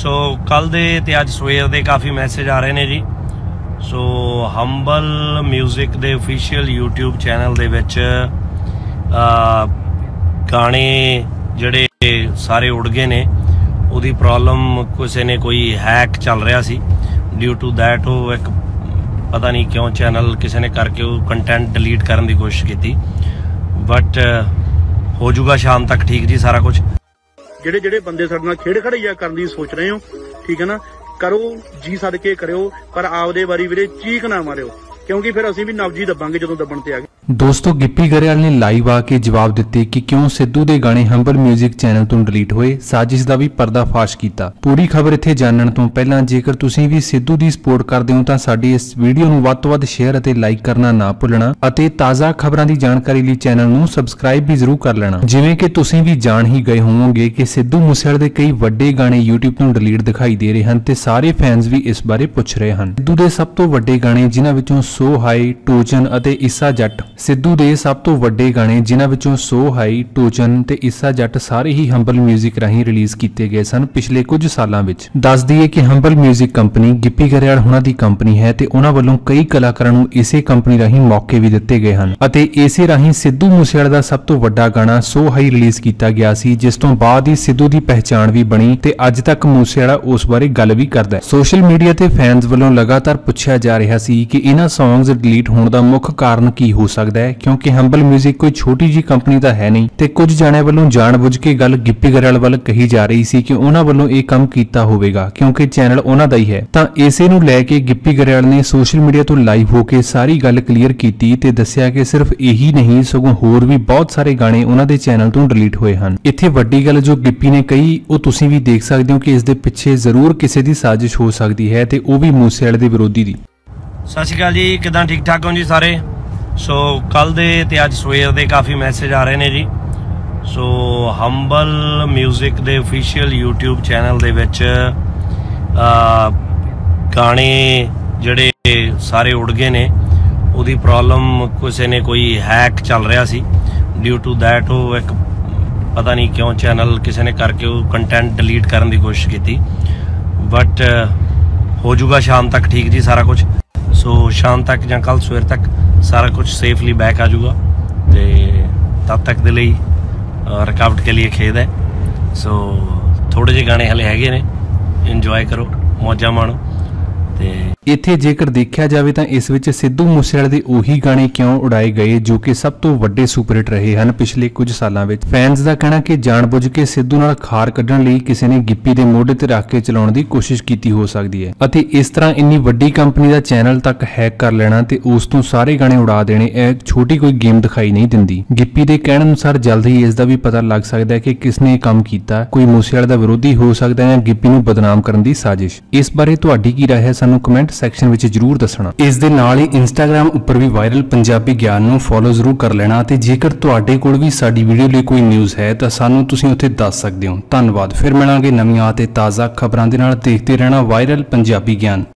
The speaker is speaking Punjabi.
सो कल दे ते अज सवेर दे काफ़ी मैसेज आ रहे ने जी। सो हंबल म्यूजिक दे ऑफिशियल यूट्यूब चैनल दे विच गाने जड़े सारे उड़ गए ने, उहदी प्रॉब्लम किसी ने कोई हैक चल रहा सी। ड्यू टू दैट वो एक पता नहीं क्यों चैनल किसी ने करके वो कंटेंट डिलीट करने की कोशिश की, बट हो जूगा शाम तक ठीक जी सारा कुछ। ਜਿਹੜੇ ਜਿਹੜੇ ਬੰਦੇ ਸਾਡੇ ਨਾਲ ਖੇਡ ਖੜਈਆ ਕਰਨ ਦੀ ਸੋਚ ਰਹੇ ਹੋ, ਠੀਕ ਹੈ ਨਾ, ਕਰੋ ਜੀ ਸਦਕੇ ਕਰਿਓ, ਪਰ ਆਪਦੇ ਵਾਰੀ ਵੀਰੇ ਚੀਕ ਨਾ ਮਾਰਿਓ, क्योंकि फिर ਅਸੀਂ ਵੀ ਨਵਜੀ ਦੱਬਾਂਗੇ ਜਦੋਂ ਦੱਬਣ ਤੇ ਆ ਗਏ। ਦੋਸਤੋ ਗਿੱਪੀ ਗਰੇਵਾਲ ਨੇ ਲਾਈਵ ਆ ਕੇ ਜਵਾਬ ਦਿੱਤੇ ਕਿ ਕਿਉਂ ਸਿੱਧੂ ਦੇ ਗਾਣੇ ਹੰਬਲ ਮਿਊਜ਼ਿਕ ਚੈਨਲ ਤੋਂ ਡਿਲੀਟ ਹੋਏ, ਸਾਜ਼ਿਸ਼ ਦਾ ਵੀ ਪਰਦਾਫਾਸ਼ ਕੀਤਾ। ਪੂਰੀ ਖਬਰ ਇੱਥੇ ਜਾਣਨ ਤੋਂ ਪਹਿਲਾਂ ਜੇਕਰ ਤੁਸੀਂ ਵੀ ਸਿੱਧੂ ਦੀ ਸਪੋਰਟ ਕਰਦੇ ਹੋ ਤਾਂ ਸਾਡੀ ਇਸ ਵੀਡੀਓ ਨੂੰ ਵੱਧ ਤੋਂ ਵੱਧ ਸ਼ੇਅਰ ਅਤੇ ਲਾਈਕ ਕਰਨਾ ਨਾ ਭੁੱਲਣਾ ਅਤੇ ਤਾਜ਼ਾ ਖਬਰਾਂ ਦੀ ਜਾਣਕਾਰੀ ਲਈ ਚੈਨਲ ਨੂੰ ਸਬਸਕ੍ਰਾਈਬ ਵੀ ਜ਼ਰੂਰ ਕਰ ਲੈਣਾ। ਜਿਵੇਂ ਕਿ ਤੁਸੀਂ ਵੀ ਜਾਣ ਹੀ ਗਏ ਹੋਵੋਗੇ ਕਿ ਸਿੱਧੂ ਮੂਸੇਵਾਲੇ ਦੇ ਕਈ ਵੱਡੇ ਗਾਣੇ YouTube ਤੋਂ ਡਿਲੀਟ ਦਿਖਾਈ ਦੇ ਰਹੇ ਹਨ ਤੇ ਸਾਰੇ ਫੈਨਸ ਵੀ ਇਸ ਬਾਰੇ ਪੁੱਛ ਰਹੇ ਹਨ। ਸਿੱਧੂ ਦੇ ਸਭ ਤੋਂ ਵੱਡੇ ਗਾਣੇ ਜਿਨ੍ਹਾਂ ਵਿੱਚੋਂ ਸੋ ਹਾਈ, ਟੋਚਨ ਅਤੇ ਈਸਾ ਜੱਟ, ਸਿੱਧੂ ਦੇ ਸਭ ਤੋਂ ਵੱਡੇ ਗਾਣੇ ਜਿਨ੍ਹਾਂ ਵਿੱਚੋਂ ਸੋ ਹਾਈ, ਟੋਚਨ ਤੇ ਈਸਾ ਜੱਟ ਸਾਰੇ ਹੀ ਹੰਬਲ ਮਿਊਜ਼ਿਕ ਰਾਹੀਂ ਰਿਲੀਜ਼ ਕੀਤੇ ਗਏ ਸਨ ਪਿਛਲੇ ਕੁਝ ਸਾਲਾਂ ਵਿੱਚ। ਦੱਸ ਦਈਏ ਕਿ Humble Music company Gippy Grewal ਹੁਣਾਂ ਦੀ ਕੰਪਨੀ ਹੈ ਤੇ ਉਹਨਾਂ ਵੱਲੋਂ ਕਈ ਕਲਾਕਾਰਾਂ ਨੂੰ ਇਸੇ ਕੰਪਨੀ ਰਾਹੀਂ ਮੌਕੇ ਵੀ ਦਿੱਤੇ ਗਏ ਹਨ ਅਤੇ ਇਸੇ ਰਾਹੀਂ ਸਿੱਧੂ ਮੂਸੇਵਾਲੇ ਦਾ ਸਭ ਤੋਂ ਵੱਡਾ ਗਾਣਾ ਸੋ ਹਾਈ ਰਿਲੀਜ਼ ਕੀਤਾ ਗਿਆ ਸੀ, ਜਿਸ ਤੋਂ ਬਾਅਦ ਹੀ ਸਿੱਧੂ ਦੀ ਪਹਿਚਾਣ ਵੀ ਬਣੀ ਤੇ ਅੱਜ ਤੱਕ ਮੂਸੇਵਾਲਾ ਉਸ ਬਾਰੇ ਗੱਲ ਵੀ ਕਰਦਾ ਹੈ। ਸੋਸ਼ਲ ਮੀਡੀਆ ਤੇ ਫੈਨਸ ਵੱਲੋਂ ਲਗਾਤਾਰ ਪੁੱਛਿਆ ਜਾ ਰਿਹਾ ਸੀ ਕਿ ਇਹਨਾਂ ਸੌਂਗਸ ਡਿਲੀਟ ਹੋਣ ਦਾ ਮੁੱਖ ਕਾਰਨ ਕੀ ਹੋ ਸਕਦਾ ਹੈ, ਕਿਉਂਕਿ ਹੰਬਲ ਮਿਊਜ਼ਿਕ ਕੋਈ ਛੋਟੀ ਜੀ ਕੰਪਨੀ ਤਾਂ ਹੈ ਨਹੀਂ ਤੇ ਕੁਝ ਜਾਣਿਆਂ ਵੱਲੋਂ ਜਾਣਬੁੱਝ ਕੇ ਗੱਲ ਗਿੱਪੀ ਗਰੇਵਾਲ ਵੱਲ ਕਹੀ ਜਾ ਰਹੀ ਸੀ ਕਿ ਉਹਨਾਂ ਵੱਲੋਂ ਇਹ ਕੰਮ ਕੀਤਾ ਹੋਵੇਗਾ ਕਿਉਂਕਿ ਚੈਨਲ ਉਹਨਾਂ ਦਾ ਹੀ ਹੈ। ਤਾਂ ਇਸੇ ਨੂੰ ਲੈ ਕੇ ਗਿੱਪੀ ਗਰੇਵਾਲ ਨੇ ਸੋਸ਼ਲ ਮੀਡੀਆ ਤੋਂ ਲਾਈਵ ਹੋ ਕੇ ਸਾਰੀ ਗੱਲ ਕਲੀਅਰ ਕੀਤੀ ਤੇ ਦੱਸਿਆ ਕਿ ਸਿਰਫ ਇਹੀ ਨਹੀਂ ਸਗੋਂ ਹੋਰ ਵੀ ਬਹੁਤ ਸਾਰੇ ਗਾਣੇ ਉਹਨਾਂ ਦੇ ਚੈਨਲ ਤੋਂ ਡਿਲੀਟ ਹੋਏ ਹਨ। ਇੱਥੇ ਵੱਡੀ ਗੱਲ ਜੋ ਗਿੱਪੀ ਨੇ ਕਹੀ ਉਹ ਤੁਸੀਂ ਵੀ ਦੇਖ ਸਕਦੇ ਹੋ ਕਿ ਇਸ ਦੇ ਪਿੱਛੇ ਜ਼ਰੂਰ ਕਿਸੇ ਦੀ ਸਾਜ਼ਿਸ਼ ਹੋ ਸਕਦੀ ਹੈ ਤੇ ਉਹ ਵੀ ਮੂਸੇਵਾਲੇ ਦੇ ਵਿਰੋਧੀ ਦੀ। सत श्री अकाल जी, किदां ठीक ठाक हो जी सारे। सो कल दे ते अज सवेर दे काफ़ी मैसेज आ रहे ने जी। सो हंबल म्यूजिक दे ऑफिशियल यूट्यूब चैनल दे विच गाने जड़े सारे उड़ गए ने, उहदी प्रॉब्लम किसी ने कोई हैक चल रहा सी। ड्यू टू दैट वो एक पता नहीं क्यों चैनल किसी ने करके वो कंटेंट डिलीट करने की कोशिश की, बट हो जूगा शाम तक ठीक जी सारा कुछ। सो शाम तक या कल सवेर तक सारा कुछ सेफली बैक आ जाऊगा तो तब तक के लिए रुकावट के लिए खेद है। सो थोड़े जे गाने हले हैगे ने, इंजॉय करो, मौजा माणो। ਇੱਥੇ ਜੇਕਰ ਦੇਖਿਆ ਜਾਵੇ ਤਾਂ ਇਸ ਵਿੱਚ ਸਿੱਧੂ ਮੂਸੇਵਾਲੇ ਦੇ ਉਹੀ ਗਾਣੇ ਕਿਉਂ ਉਡਾਏ ਗਏ ਜੋ ਕਿ ਸਭ ਤੋਂ ਵੱਡੇ ਸੁਪਰਹਿੱਟ ਰਹੇ ਹਨ ਪਿਛਲੇ ਕੁਝ ਸਾਲਾਂ ਵਿੱਚ। ਫੈਨਸ ਦਾ ਕਹਿਣਾ ਕਿ ਜਾਣਬੁੱਝ ਕੇ ਸਿੱਧੂ ਨਾਲ ਖਾਰ ਕੱਢਣ ਲਈ ਕਿਸੇ ਨੇ ਗਿੱਪੀ ਦੇ ਮੋਢੇ ਤੇ ਰੱਖ ਕੇ ਚਲਾਉਣ ਦੀ ਕੋਸ਼ਿਸ਼ ਕੀਤੀ ਹੋ ਸਕਦੀ ਹੈ ਅਤੇ ਇਸ ਤਰ੍ਹਾਂ ਇੰਨੀ ਵੱਡੀ ਕੰਪਨੀ ਦਾ ਚੈਨਲ ਤੱਕ ਹੈਕ ਕਰ ਲੈਣਾ ਤੇ ਉਸ ਤੋਂ ਸਾਰੇ ਗਾਣੇ ਉਡਾ ਦੇਣੇ ਇਹ ਛੋਟੀ ਕੋਈ ਗੇਮ ਦਿਖਾਈ ਨਹੀਂ ਦਿੰਦੀ। ਗਿੱਪੀ ਦੇ ਕਹਿਣ ਅਨੁਸਾਰ ਜਲਦ ਹੀ ਇਸ ਦਾ ਵੀ ਪਤਾ ਲੱਗ ਸਕਦਾ ਹੈ ਕਿ ਕਿਸ ਨੇ ਇਹ ਕੰਮ ਕੀਤਾ, ਕੋਈ ਮੂਸੇਵਾਲੇ ਦਾ ਵਿਰੋਧੀ ਹੋ ਸਕਦਾ ਹੈ ਜਾਂ ਗਿੱਪੀ ਨੂੰ ਬਦਨਾਮ ਕਰਨ ਦੀ ਸਾਜ਼ਿਸ਼। ਇਸ ਬਾਰੇ ਤੁਹਾਡੀ ਕੀ ਰਾਏ ਹੈ ਸਾਨੂੰ ਕਮੈਂਟ ਸੈਕਸ਼ਨ ਵਿੱਚ ਜਰੂਰ ਦੱਸਣਾ। ਇਸ ਦੇ ਨਾਲ ਹੀ ਇੰਸਟਾਗ੍ਰam ਉੱਪਰ ਵੀ ਵਾਇਰਲ ਪੰਜਾਬੀ ਗਿਆਨ ਨੂੰ ਫੋਲੋ ਜ਼ਰੂਰ ਕਰ ਲੈਣਾ ਤੇ ਜੇਕਰ ਤੁਹਾਡੇ ਕੋਲ ਵੀ ਸਾਡੀ ਵੀਡੀਓ ਲਈ ਕੋਈ ਨਿਊਜ਼ ਹੈ ਤਾਂ ਸਾਨੂੰ ਤੁਸੀਂ ਉੱਥੇ ਦੱਸ ਸਕਦੇ ਹੋ। ਧੰਨਵਾਦ। ਫਿਰ ਮਿਲਾਂਗੇ ਨਵੀਆਂ ਤੇ ਤਾਜ਼ਾ ਖਬਰਾਂ ਦੇ ਨਾਲ। ਦੇਖਦੇ ਰਹਿਣਾ ਵਾਇਰਲ ਪੰਜਾਬੀ ਗਿਆਨ।